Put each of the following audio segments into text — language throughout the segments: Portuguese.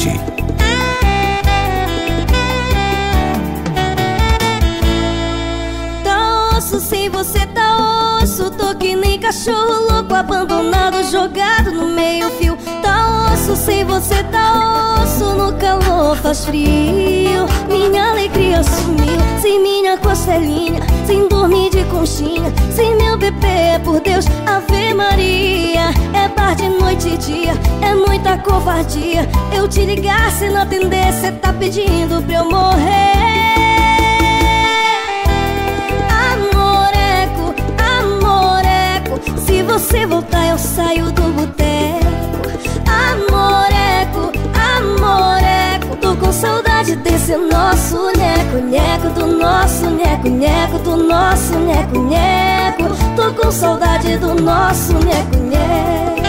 007. Tá osso, sem você tá osso. Tô que nem cachorro louco, abandonado, jogado no meio-fio. Tá osso, sem você tá osso. No calor faz frio, minha alegria sumiu. Sem minha costelinha, sem dormir de conchinha, sem meu bebê, por Deus, Ave Maria. É tarde, noite e dia, é muita covardia. Eu te ligar, se não atender, cê tá pedindo pra eu morrer. Amoreco, amoreco, se você voltar eu saio do boteco. Amoreco, amoreco, tô com saudade desse nosso nheco-nheco, do nosso nheco-nheco, do nosso nheco-nheco. Tô com saudade do nosso nheco-nheco.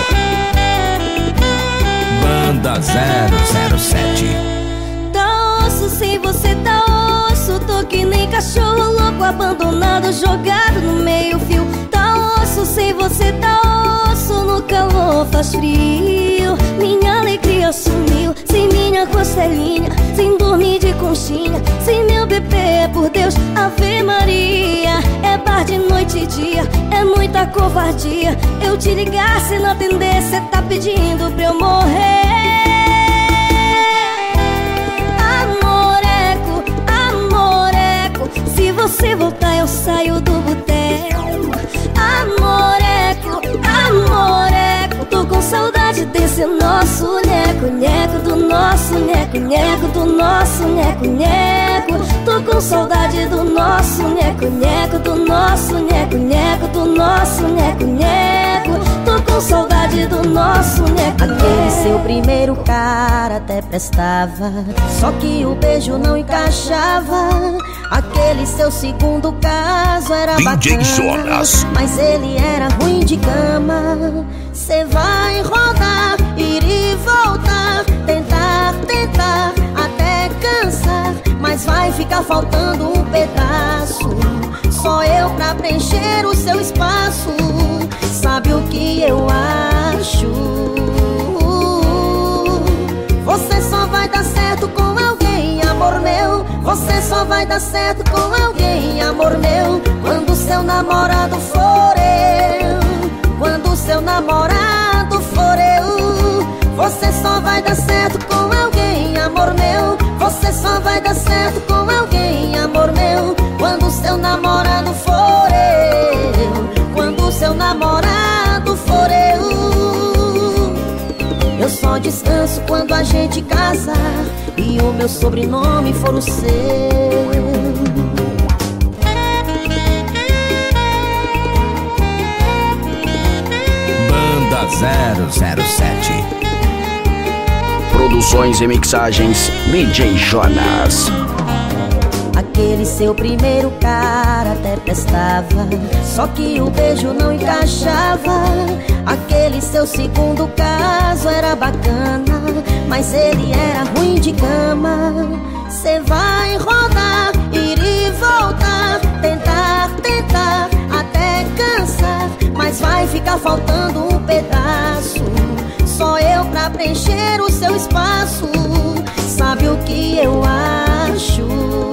Banda 007. Tá osso, sem você tá osso. Tô que nem cachorro louco, abandonado, jogado no meio-fio. Tá osso, sem você tá osso. No calor faz frio, minha alegria sumiu. Sem minha costelinha, sem dormir de conchinha, sem meu bebê, por Deus, Ave Maria. É tarde, noite e dia, é muita covardia. Eu te ligar, se não atender, cê tá pedindo pra eu morrer. Amoreco, amoreco, se você voltar eu saio do boteco. Amoreco, amoreco, tô com saudade desse nosso nheco-nheco, do nosso nheco-nheco, do nosso nheco-nheco. Tô com saudade do nosso nheco-nheco, do nosso nheco-nheco, do nosso nheco-nheco. Tô com saudade do nosso nheco-nheco. Aquele seu primeiro cara até prestava, só que o beijo não encaixava. Aquele seu segundo caso era DJ bacana, Jonas, mas ele era ruim de cama. Cê vai rodar, ir e voltar, tentar, tentar, até cansar, mas vai ficar faltando um pedaço. Só eu pra preencher o seu espaço. Sabe o que eu acho? Você só vai dar certo com alguém, amor meu. Você só vai dar certo com alguém, amor meu, quando seu namorado for eu. Quando seu namorado for eu. Você só vai dar certo com alguém, amor meu. Você só vai dar certo com alguém, amor meu, quando seu namorado for eu. Quando seu namorado for eu. Eu só descanso quando a gente casar e o meu sobrenome for o seu. Banda 007. Produções e mixagens DJ Jonas. Aquele seu primeiro cara até prestava, só que o beijo não encaixava. Aquele seu segundo caso era bacana, mas ele era ruim de cama. Cê vai rodar, ir e voltar, tentar, tentar, até cansar, mas vai ficar faltando um pedaço. Só eu pra preencher o seu espaço. Sabe o que eu acho?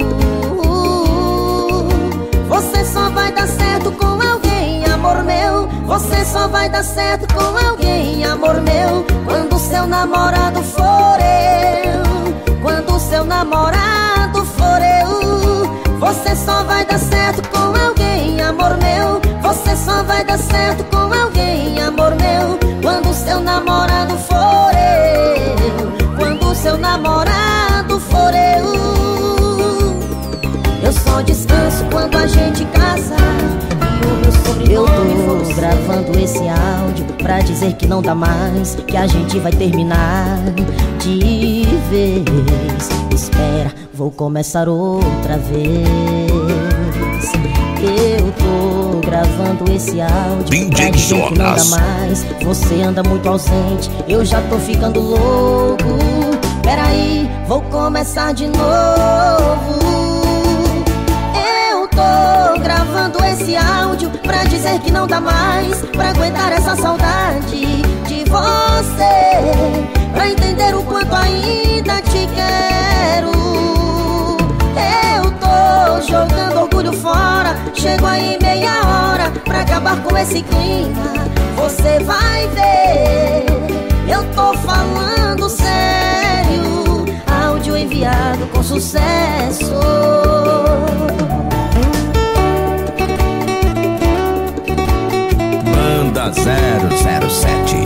Você só vai dar certo com alguém, amor meu. Você só vai dar certo com alguém, amor meu, quando seu namorado for eu. Quando seu namorado for eu. Você só vai dar certo com alguém, amor meu. Você só vai dar certo com alguém, amor meu, quando seu namorado for eu. Quando seu namorado for eu. Eu só descanso quando a gente casar e o meu sobrenome for o seu. Gravando esse áudio pra dizer que não dá mais, que a gente vai terminar de vez. Espera, vou começar outra vez. Eu tô gravando esse áudio pra dizer que não dá mais. Você anda muito ausente, eu já tô ficando louco. Peraí, vou começar de novo. Eu tô gravando esse áudio pra dizer que não dá mais pra aguentar essa saudade de você. pra entender o quanto ainda te quero. Eu tô jogando orgulho fora, chego aí meia hora pra acabar com esse clima. Você vai ver, eu tô falando sério. Áudio enviado com sucesso. Banda 007.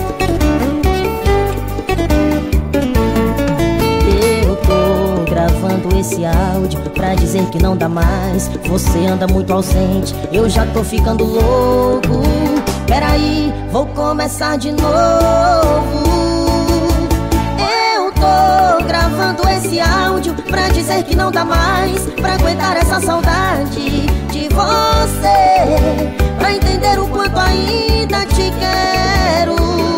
Eu tô gravando esse áudio pra dizer que não dá mais. Você anda muito ausente, eu já tô ficando louco. Peraí, vou começar de novo. Eu tô gravando esse áudio pra dizer que não dá mais pra aguentar essa saudade de você, pra entender o quanto ainda te quero.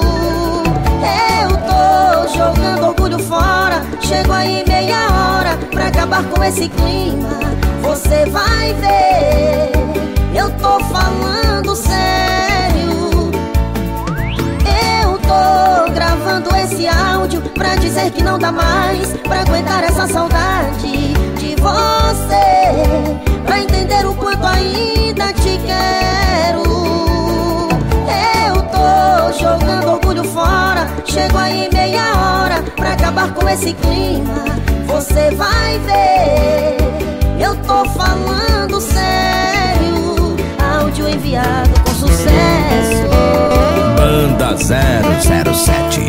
Eu tô jogando orgulho fora, chego aí meia hora pra acabar com esse clima. Você vai ver, eu tô falando sério. Eu tô gravando esse áudio pra dizer que não dá mais pra aguentar essa saudade de você, pra entender o quanto ainda te quero. Eu tô jogando orgulho fora, chego aí meia hora pra acabar com esse clima. Você vai ver, eu tô falando sério. Áudio enviado com sucesso. Banda 007.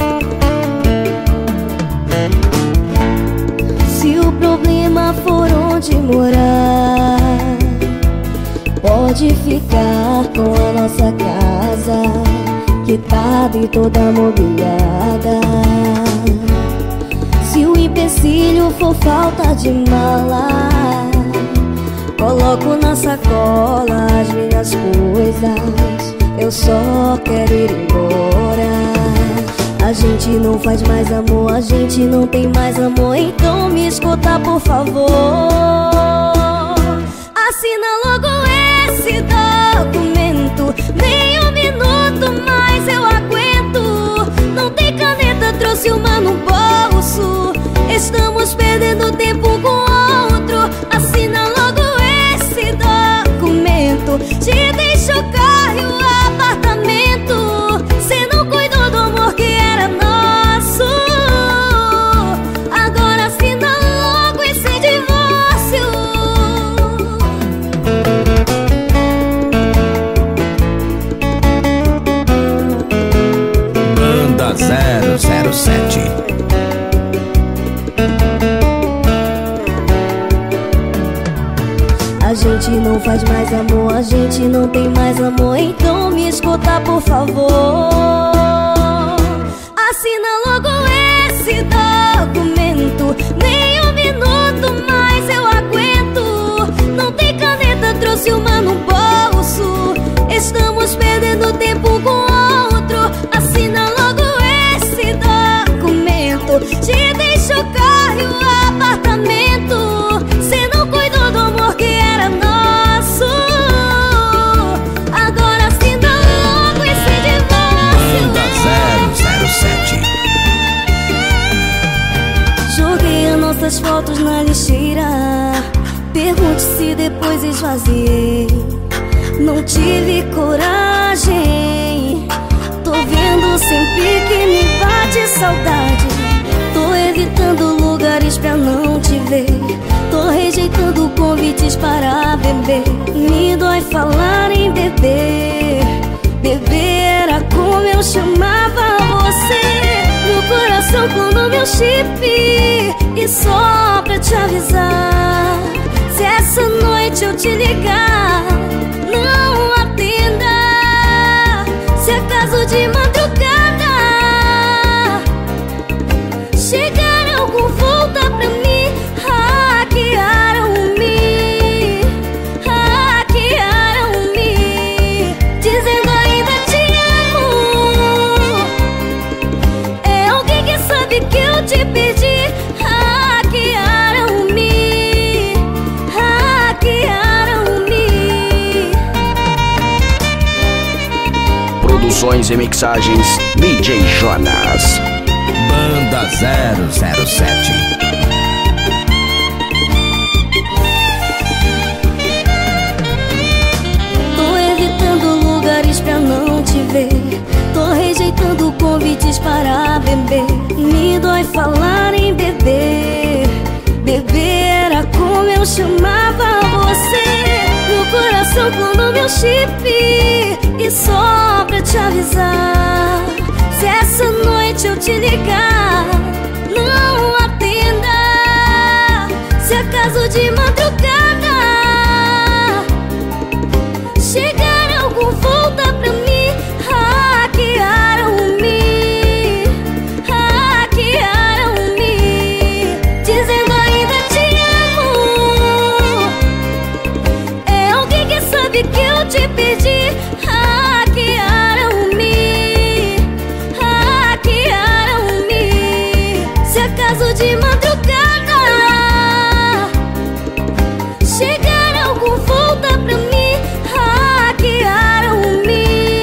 Se o problema for onde morar, pode ficar com a nossa casa, quitada e toda mobiliada. Se o empecilho for falta de mala, coloco na sacola as minhas coisas. Eu só quero ir embora. A gente não faz mais amor, a gente não tem mais amor. Então me escuta, por favor. Assina logo esse documento. Nem um minuto mais eu aguento. Não tem caneta, trouxe uma no bolso. Estamos perdendo tempo com outro. Assina logo esse documento. Te deixo o carro e o apartamento. Cê não cuidou do amor que era nosso. Agora assina logo esse divórcio. Banda 007. A gente não faz mais amor, a gente não tem mais amor. Então me escuta, por favor. Assina logo esse documento. Nem um minuto mais eu aguento. Não tem caneta, trouxe uma no bolso. Estamos perdendo tempo com outro. Assina logo esse documento. Te deixo o carro e o apartamento. Cê não cuidou do amor que era nosso. Agora assina logo esse divórcio. Banda 007. Joguei as nossas fotos na lixeira. Pergunte se depois esvaziei. Não tive coragem. Tô vendo sempre que me bate saudade. Tô evitando lugares pra não te ver. Tô rejeitando convites para beber. Me dói falar em beber. Beber era como eu chamava você. Meu coração clonou meu chip. E só pra te avisar, se essa noite eu te ligar, não atenda. Se acaso de madrugada chegar algum, volta pra mim. Hackearam-me, dizendo ainda te amo. É alguém que sabe que eu te perdi. Hackearam-me. Produções e mixagens DJ Jonas. Banda Banda 007. Tô evitando lugares pra não te ver, tô rejeitando convites para beber. Me dói falar em beber. Beber era como eu chamava você no coração quando meu chip. E só pra te avisar, se essa noite eu te ligar, não atenda. Se acaso de madrugada chegar algum, volta pra mim. Hackearam-me, dizendo ainda te amo. É alguém que sabe que eu te perdi. Se acaso de madrugada chegar algum, volta pra mim. Hackearam-me,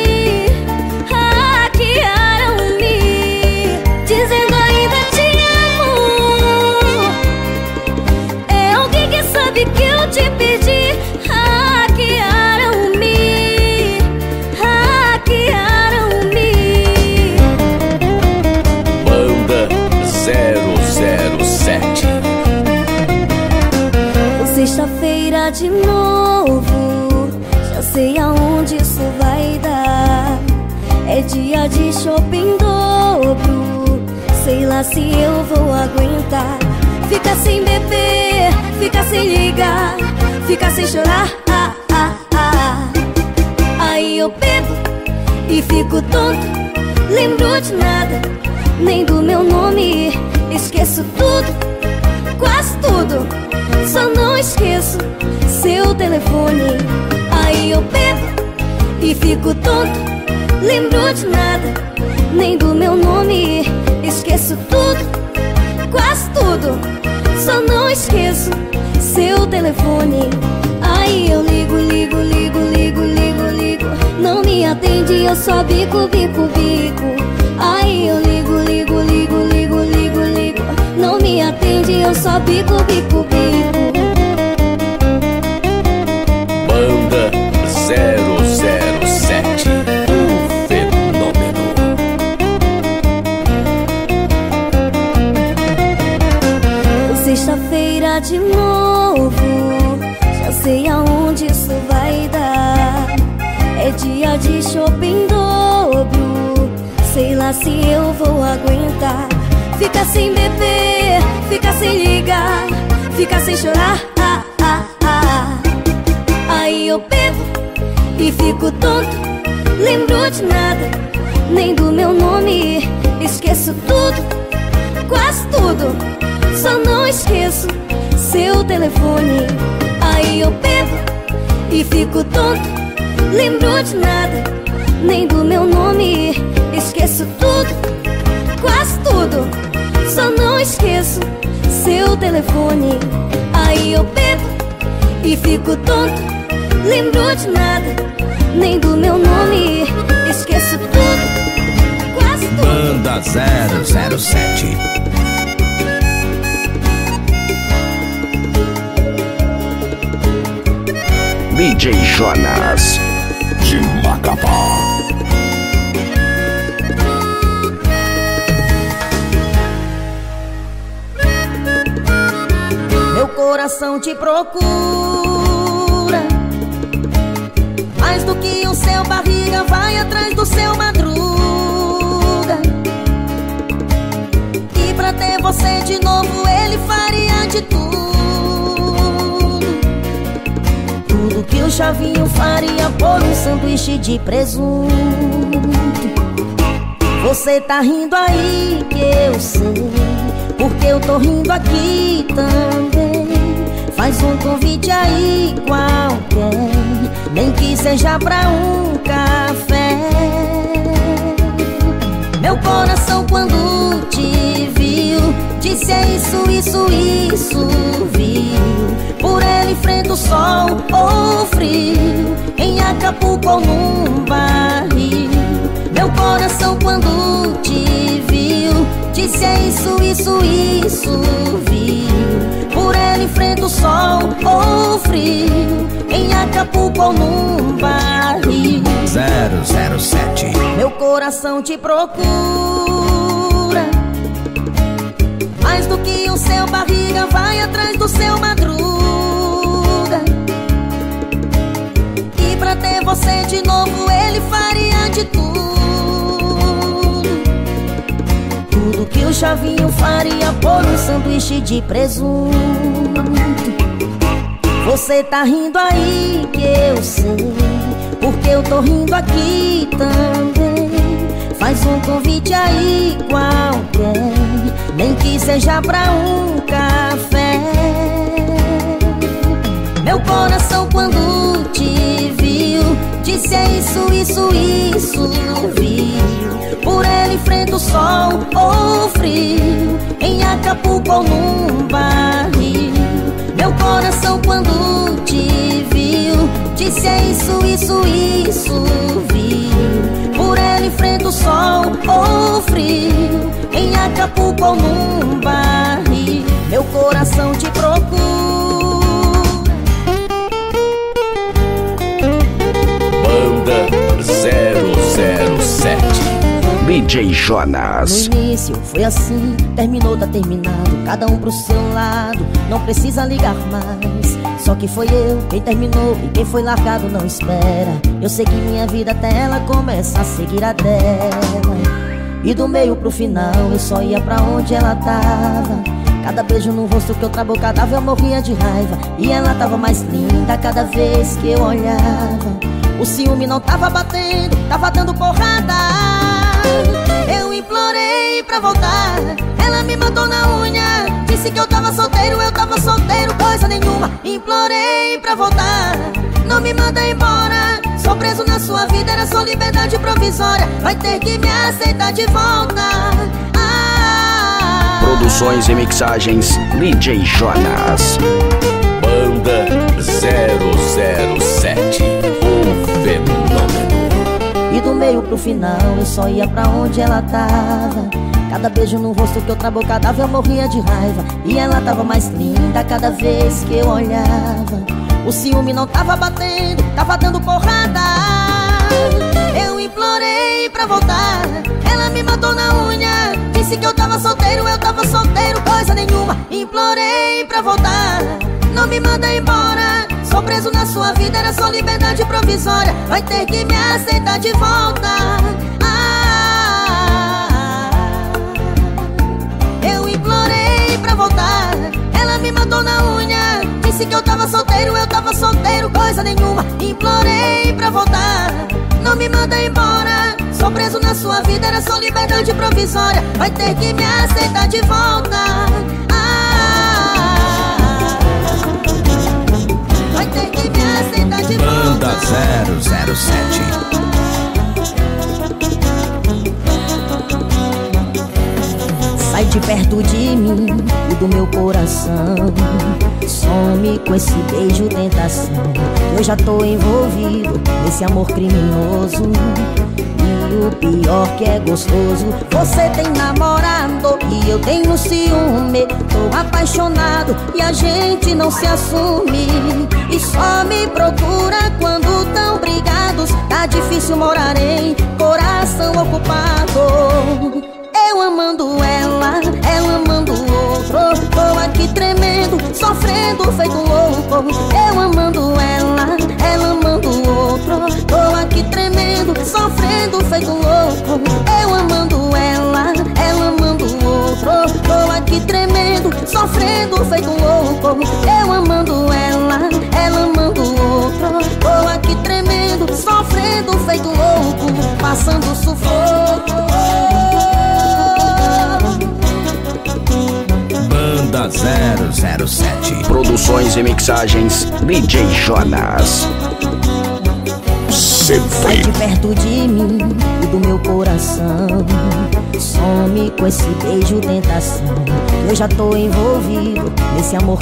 dizendo ainda te amo. É alguém que sabe que eu te perdi. Hackearam-me. Banda 007. Sexta-feira de novo, já sei aonde isso vai dar. É dia de shopping dobro, sei lá se eu vou aguentar. Fica sem beber, fica sem ligar, fica sem chorar. Aí eu bebo e fico tonto, lembro de nada, nem do meu nome. Esqueço tudo, quase tudo, só não esqueço seu telefone. Aí eu bebo e fico tonto, lembro de nada, nem do meu nome. Esqueço tudo, quase tudo, só não esqueço seu telefone. Aí eu ligo, não me atende, eu só bico. Aí eu ligo, não me atende, eu só bico. Banda 007. Um fenômeno. Sexta-feira de novo, já sei aonde isso vai dar. É dia de shopping dobro, sei lá se eu vou aguentar. Fica sem beber, fica sem ligar, fica sem chorar. Aí eu bebo e fico tonto, lembro de nada, nem do meu nome. Esqueço tudo, quase tudo, só não esqueço seu telefone. Aí eu bebo e fico tonto, lembro de nada, nem do meu nome. Esqueço tudo, quase tudo, só não esqueço seu telefone. Aí eu bebo e fico tonto, lembro de nada, nem do meu nome. Esqueço tudo, quase tudo. Banda 007. DJ Jonas De Macapá. Meu coração te procura, mais do que o seu barriga vai atrás do seu madruga. E pra ter você de novo ele faria de tudo. Tudo que o Chavinho faria por um sanduíche de presunto. Você tá rindo aí que eu sei, porque eu tô rindo aqui também. Faz um convite aí qualquer, nem que seja pra um café. Meu coração quando te viu disse é isso, viu. Por ele enfrenta o sol ou frio, em Acapulco ou num barril. Meu coração quando te viu disse Disse é isso, viu? Por ela enfrenta o sol ou o frio, em Acapulco ou num barril. 007. Meu coração te procura, mais do que o seu barriga vai atrás do seu madruga. E pra ter você de novo ele faria de tudo, tudo que o Chavinho faria por um sanduíche de presunto. Você tá rindo aí que eu sei, porque eu tô rindo aqui também. Faz um convite aí qualquer, nem que seja pra um café. Meu coração quando te viu disse é isso, viu? Por ela enfrenta o sol ou o frio, em Acapulco ou num barril. Meu coração quando te viu disse é isso, viu? Por ela enfrenta o sol ou o frio, em Acapulco ou num barril. Meu coração te procura. Banda 007 DJ Jonas. No início foi assim, terminou, tá terminado, cada um pro seu lado, não precisa ligar mais. Só que foi eu quem terminou e quem foi largado não espera. Eu sei que minha vida até ela começa a seguir a dela. E do meio pro final eu só ia pra onde ela tava. Cada beijo no rosto que eu trabocadava eu morria de raiva. E ela tava mais linda cada vez que eu olhava. O ciúme não tava batendo, tava dando porrada. Eu implorei pra voltar, ela me mandou na unha. Disse que eu tava solteiro, coisa nenhuma. Implorei pra voltar, não me manda embora. Sou preso na sua vida, era só liberdade provisória. Vai ter que me aceitar de volta. Produções e mixagens DJ Jonas. Banda 007, o fenômeno. E do meio pro final eu só ia pra onde ela tava. Cada beijo no rosto que eu trabocadava eu morria de raiva. E ela tava mais linda cada vez que eu olhava. O ciúme não tava batendo, tava dando porrada. Eu implorei pra voltar, ela me matou na unha. Disse que eu tava solteiro, coisa nenhuma. Implorei pra voltar, não me manda embora. Sou preso na sua vida, era só liberdade provisória. Vai ter que me aceitar de volta. Eu implorei pra voltar, ela me mandou na unha. Disse que eu tava solteiro, coisa nenhuma. Implorei pra voltar, não me manda embora. Sou preso na sua vida, era só liberdade provisória. Vai ter que me aceitar de volta. Vai ter que me aceitar de volta. Banda 007. Sai de perto de mim e do meu coração. Some com esse beijo tentação. Eu já tô envolvido nesse amor criminoso. E o pior que é gostoso, você tem namorado e eu tenho ciúme. Tô apaixonado e a gente não se assume. E só me procura quando tão brigados. Tá difícil morar em coração ocupado. Eu amando ela, ela amando o outro. Tô aqui tremendo, sofrendo feito louco. Eu amando ela, ela amando o outro. Tô aqui tremendo, sofrendo feito louco. Eu amando ela, ela amando o outro. Tô aqui tremendo, sofrendo feito louco. Eu amando ela, ela amando o outro. Tô aqui tremendo, sofrendo feito louco. Passando sufoco. Banda 007. Produções e mixagens DJ Jonas. Sai de perto de mim e do meu coração. Some com esse beijo tentação. Eu já tô envolvido nesse amor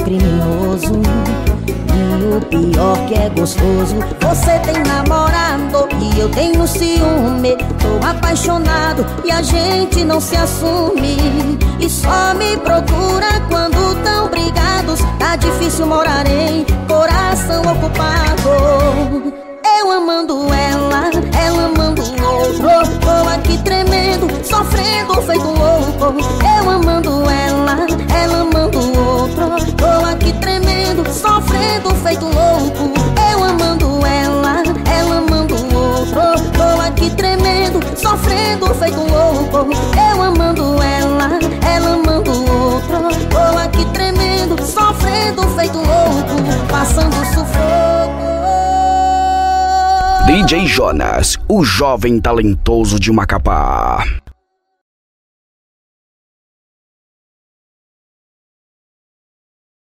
criminoso. E o pior que é gostoso, você tem namorado e eu tenho ciúme. Tô apaixonado e a gente não se assume. E só me procura quando tão brigados. Tá difícil morar em coração ocupado. Eu amando ela, ela amando o outro. Tô aqui tremendo, sofrendo feito louco. Eu amando ela, ela amando o outro. Tô aqui tremendo, sofrendo feito louco. Eu amando ela, ela amando o outro. Tô aqui tremendo, sofrendo feito louco. Eu amando ela, ela amando o outro. Tô aqui tremendo, sofrendo feito louco. Passando sufoco. DJ Jonas, o jovem talentoso de Macapá.